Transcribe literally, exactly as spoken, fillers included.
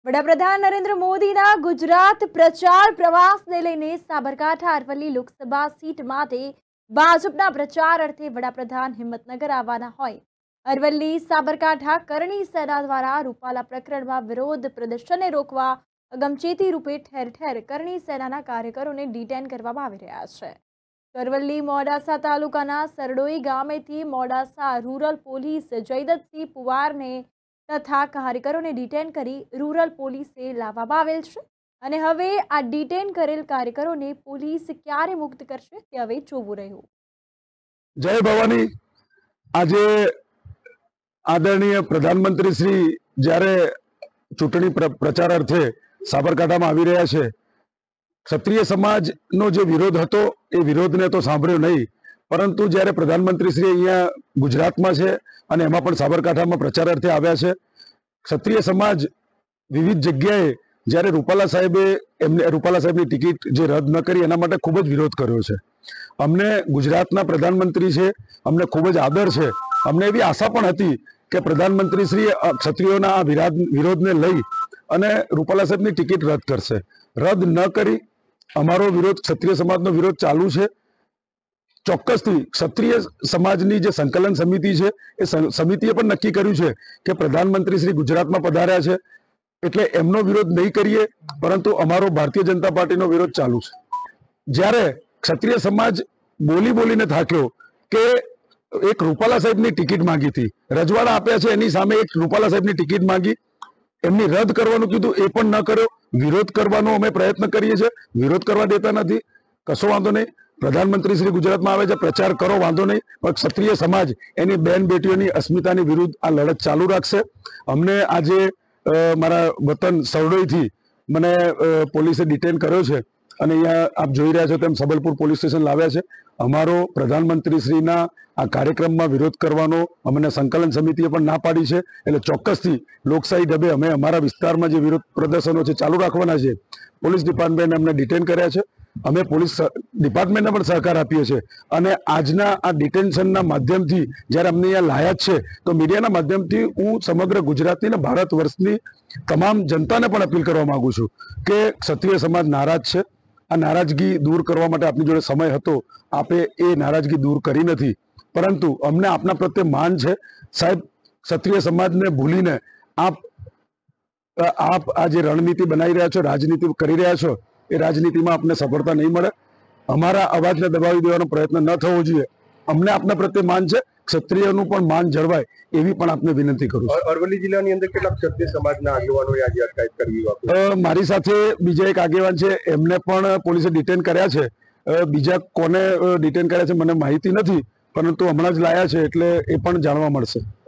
વડાપ્રધાન નરેન્દ્ર મોદીના ગુજરાત પ્રચાર પ્રવાસને લઈને સાબરકાંઠા અરવલ્લી લોકસભા સીટ માટે ભાજપના પ્રચાર અર્થે વડાપ્રધાન હિંમતનગર આવવાના હોય અરવલ્લી સાબરકાંઠા કરણી સેના દ્વારા રૂપાલા પ્રકરણમાં વિરોધ પ્રદર્શનને રોકવા અગમચેતી રૂપે ઠેર ઠેર કરણી સેનાના કાર્યકરોને ડિટેન કરવામાં આવી રહ્યા છે। અરવલ્લી મોડાસા તાલુકાના સરડોઈ ગામેથી મોડાસા રૂરલ પોલીસ જયદતસિંહ પુવારને તથા કાર્યકરોને ડિટેન કરી રૂરલ પોલીસે લાવવામાં આવેલ છે અને હવે આ ડિટેન કરેલ કાર્યકરોને પોલીસ ક્યારે મુક્ત કરશે તે હવે જોવું રહ્યું। જય ભવાની। આજે આદરણીય પ્રધાનમંત્રી શ્રી જ્યારે ચૂંટણી પ્રચાર અર્થે સાબરકાંઠામાં આવી રહ્યા છે, ક્ષત્રિય સમાજનો જે વિરોધ હતો એ વિરોધને તો સાંભળ્યો નહીં, પરંતુ જ્યારે પ્રધાનમંત્રી શ્રી અહીંયા ગુજરાતમાં છે અને એમાં પણ સાબરકાંઠામાં પ્રચાર અર્થે આવ્યા છે, ક્ષત્રિય સમાજ વિવિધ જગ્યાએ જ્યારે રૂપાલા સાહેબે એમને રૂપાલા સાહેબની ટિકિટ જે રદ ન કરી એના માટે ખૂબ જ વિરોધ કર્યો છે। અમને ગુજરાતના પ્રધાનમંત્રી છે, અમને ખૂબ જ આદર છે, અમને એવી આશા પણ હતી કે પ્રધાનમંત્રી શ્રી ક્ષત્રિયોના આ વિરોધને લઈ અને રૂપાલા સાહેબની ટિકિટ રદ કરશે। રદ ન કરી અમારો વિરોધ, ક્ષત્રિય સમાજનો વિરોધ ચાલુ છે। ચોક્કસથી ક્ષત્રિય સમાજની જે સંકલન સમિતિ છે એ સમિતિએ પણ નક્કી કર્યું છે કે પ્રધાનમંત્રી શ્રી ગુજરાતમાં પધાર્યા છે એટલે એમનો વિરોધ નહીં કરીએ, પરંતુ અમારો ભારતીય જનતા પાર્ટીનો વિરોધ ચાલુ છે। જ્યારે ક્ષત્રિય સમાજ બોલી બોલીને થાક્યો કે એક રૂપાલા સાહેબની ટિકિટ માંગી હતી, રજવાડા આપ્યા છે, એની સામે એક રૂપાલા સાહેબની ટિકિટ માંગી, એમની રદ કરવાનું કીધું એ પણ ન કર્યો। વિરોધ કરવાનો અમે પ્રયત્ન કરીએ છીએ, વિરોધ કરવા દેતા નથી, કશો વાંધો નહીં। પ્રધાનમંત્રી શ્રી ગુજરાતમાં આવે છે, પ્રચાર કરો, વાંધો નહીં, પણ ક્ષત્રિય સમાજ એની બેન બેટીઓની અસ્મિતાની વિરુદ્ધ આ લડત ચાલુ રાખશે। અમને આજે મારા વતન સરડોઈથી મને પોલીસે ડિટેન કર્યો છે અને અહીંયા આપ જોઈ રહ્યા છો તેમ સબલપુર પોલીસ સ્ટેશન લાવ્યા છે। અમારો પ્રધાનમંત્રી શ્રીના આ કાર્યક્રમમાં વિરોધ કરવાનો અમને સંકલન સમિતિએ પણ ના પાડી છે, એટલે ચોક્કસથી લોકશાહી ઢબે અમે અમારા વિસ્તારમાં જે વિરોધ પ્રદર્શનો છે ચાલુ રાખવાના છે। પોલીસ ડિપાર્ટમેન્ટે અમને ડિટેન કર્યા છે, અમે પોલીસ ડિપાર્ટમેન્ટને પણ સહકાર આપીએ છીએ અને આજના આ ડિટેન્શનના માધ્યમથી જ્યારે અમને અહીંયા લાયા છે તો મીડિયાના માધ્યમથી હું સમગ્ર ગુજરાતની અને ભારત વર્ષની તમામ જનતાને પણ અપીલ કરવા માંગુ છું કે ક્ષત્રિય સમાજ નારાજ છે। આ નારાજગી દૂર કરવા માટે આપની જોડે સમય હતો, આપે એ નારાજગી દૂર કરી નથી, પરંતુ અમને આપના પ્રત્યે માન છે સાહેબ। ક્ષત્રિય સમાજને ભૂલીને આપ આપ આ જે રણનીતિ બનાવી રહ્યા છો, રાજનીતિ કરી રહ્યા છો, એ રાજનીતિમાં આપને સફળતા નહીં મળે। અમારા અવાજને દબાવી દેવાનો પ્રયત્ન ન થવો જોઈએ। અમને આપના પ્રત્યે માન છે, ક્ષત્રિયનું પણ માન જળવાય એવી પણ આપને વિનંતી કરું છું। અરવલ્લી જિલ્લાની અંદર કેટલા ક્ષત્રિય સમાજના આગેવાનોએ આજે અટકાયત કરવી? મારી સાથે બીજા એક આગેવાન છે, એમને પણ પોલીસે ડિટેન કર્યા છે। બીજા કોને ડિટેન કર્યા છે મને માહિતી નથી, પરંતુ હમણાં જ લાયા છે એટલે એ પણ જાણવા મળશે।